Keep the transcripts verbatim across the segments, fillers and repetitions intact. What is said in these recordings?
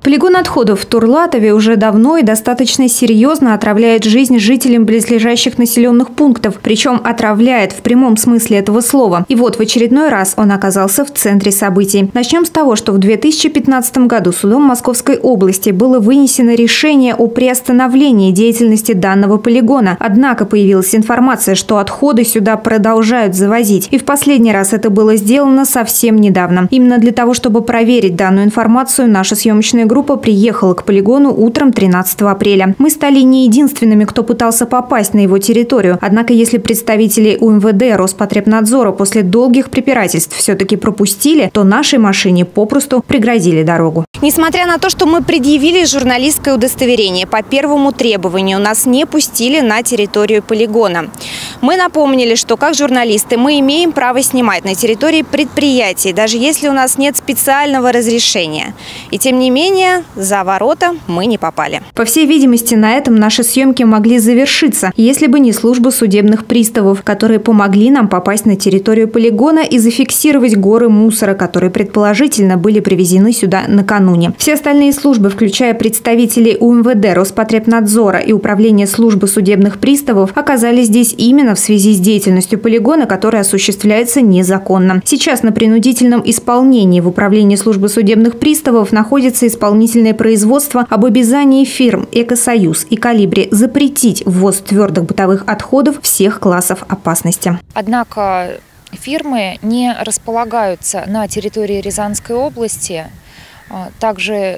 Полигон отходов в Турлатове уже давно и достаточно серьезно отравляет жизнь жителям близлежащих населенных пунктов. Причем отравляет в прямом смысле этого слова. И вот в очередной раз он оказался в центре событий. Начнем с того, что в две тысячи пятнадцатом году судом Московской области было вынесено решение о приостановлении деятельности данного полигона. Однако появилась информация, что отходы сюда продолжают завозить. И в последний раз это было сделано совсем недавно. Именно для того, чтобы проверить данную информацию, наша съемочная группа Группа приехала к полигону утром тринадцатого апреля. Мы стали не единственными, кто пытался попасть на его территорию. Однако, если представители У Эм Вэ Дэ, Роспотребнадзора после долгих препирательств все-таки пропустили, то нашей машине попросту преградили дорогу. Несмотря на то, что мы предъявили журналистское удостоверение, по первому требованию нас не пустили на территорию полигона. Мы напомнили, что как журналисты мы имеем право снимать на территории предприятий, даже если у нас нет специального разрешения. И тем не менее, за ворота мы не попали. По всей видимости, на этом наши съемки могли завершиться, если бы не служба судебных приставов, которые помогли нам попасть на территорию полигона и зафиксировать горы мусора, которые предположительно были привезены сюда накануне. Все остальные службы, включая представителей У Эм Вэ Дэ, Роспотребнадзора и Управления службы судебных приставов, оказались здесь именно в связи с деятельностью полигона, которая осуществляется незаконно. Сейчас на принудительном исполнении в Управлении службы судебных приставов находится исполнительное производство об обязании фирм «Экосоюз» и «Калибри» запретить ввоз твердых бытовых отходов всех классов опасности. Однако фирмы не располагаются на территории Рязанской области. Также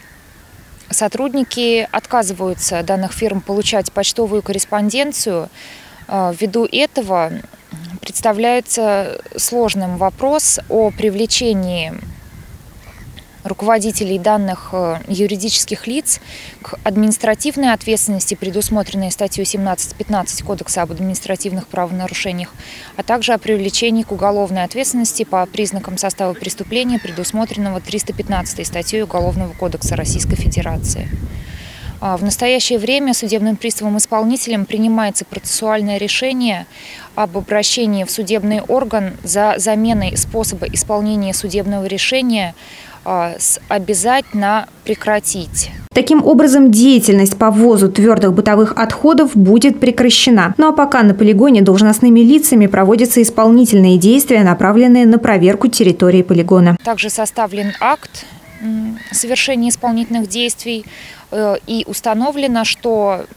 сотрудники отказываются данных фирм получать почтовую корреспонденцию. Ввиду этого представляется сложным вопрос о привлечении руководителей данных юридических лиц к административной ответственности, предусмотренной статьей семнадцать пятнадцать Кодекса об административных правонарушениях, а также о привлечении к уголовной ответственности по признакам состава преступления, предусмотренного триста пятнадцатой статьей Уголовного кодекса Российской Федерации. В настоящее время судебным приставом-исполнителем принимается процессуальное решение об обращении в судебный орган за заменой способа исполнения судебного решения с «обязательно прекратить». Таким образом, деятельность по ввозу твердых бытовых отходов будет прекращена. Ну а пока на полигоне должностными лицами проводятся исполнительные действия, направленные на проверку территории полигона. Также составлен акт совершения исполнительных действий и установлено, что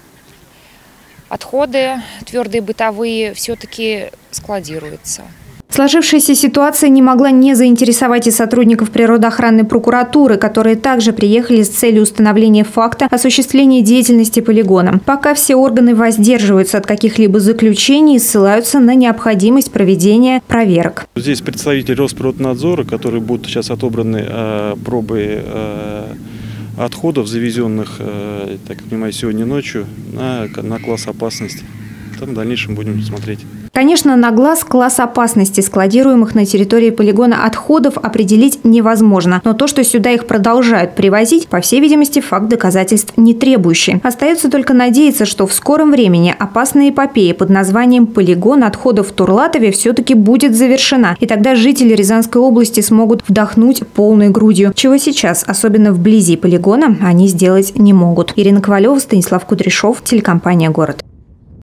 отходы твердые бытовые все-таки складируются. Сложившаяся ситуация не могла не заинтересовать и сотрудников природоохранной прокуратуры, которые также приехали с целью установления факта осуществления деятельности полигона. Пока все органы воздерживаются от каких-либо заключений и ссылаются на необходимость проведения проверок. Здесь представители Росприроднадзора, которые будут сейчас отобраны э, пробы э, отходов, завезенных, э, так как понимаю, сегодня ночью на, на класс опасности. Там в дальнейшем будем смотреть. Конечно, на глаз класс опасности складируемых на территории полигона отходов определить невозможно. Но то, что сюда их продолжают привозить, по всей видимости, факт доказательств не требующий. Остается только надеяться, что в скором времени опасная эпопея под названием «Полигон отходов в Турлатове» все-таки будет завершена. И тогда жители Рязанской области смогут вдохнуть полной грудью, чего сейчас, особенно вблизи полигона, они сделать не могут. Ирина Ковалева, Станислав Кудряшов, телекомпания «Город».